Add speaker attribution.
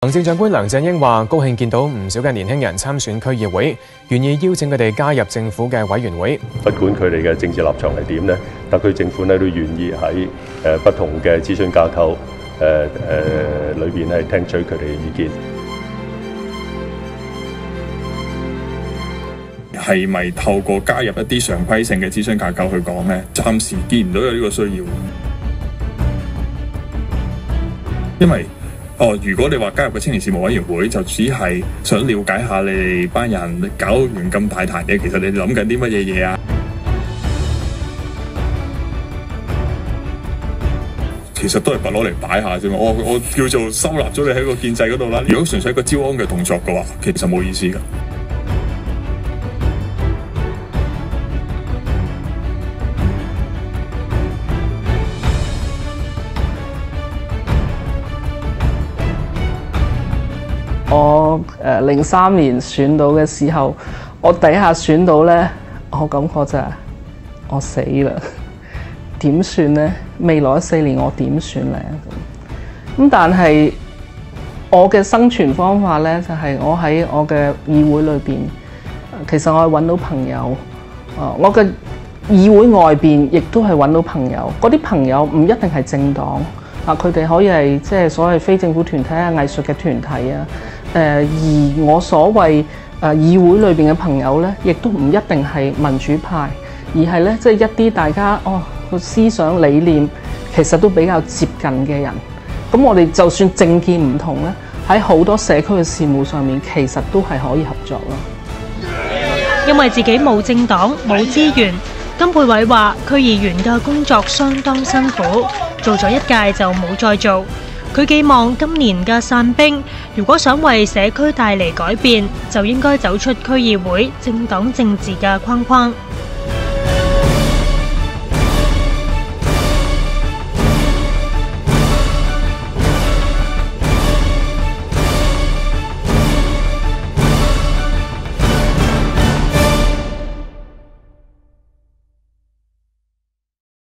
Speaker 1: 行政長官梁振英話：高興見到唔少嘅年輕人參選區議會，願意邀請佢哋加入政府嘅委員會。
Speaker 2: 不管佢哋嘅政治立場係點呢，特區政府呢都願意喺不同嘅諮詢架構裏邊係聽取佢哋嘅意見。
Speaker 3: 係咪透過加入一啲常規性嘅諮詢架構去講呢？暫時見唔到有呢個需要。因為如果你話加入個青年事務委員會，就只係想了解下你哋班人搞完咁大壇嘢，其實你哋諗緊啲乜嘢嘢啊？其實都係攞嚟擺下啫嘛。我叫做收納咗你喺個建制嗰度啦。如果純粹一個招安嘅動作嘅話，其實冇意思㗎。
Speaker 4: 我03年選到嘅時候，我第一下選到呢，我感覺就係我死啦，點算呢？未來4年我點算呢？咁但係我嘅生存方法呢，就係我喺我嘅議會裏邊，其實我係揾到朋友，我嘅議會外邊亦都係揾到朋友，嗰啲朋友唔一定係政黨，佢哋可以係即係所謂非政府團體啊、藝術嘅團體啊。而我所謂議會裏邊嘅朋友呢，亦都唔一定係民主派，而係呢，即係一啲大家個思想理念其實都比較接近嘅人。咁我哋就算政見唔同呢，喺好多社區嘅事務上面，其實都係可以合作咯。
Speaker 5: 因為自己冇政黨冇資源，金佩瑋話區議員嘅工作相當辛苦，做咗1屆就冇再做。佢寄望今年嘅散兵，如果想為社區帶嚟改變，就應該走出區議會政黨政治嘅框框。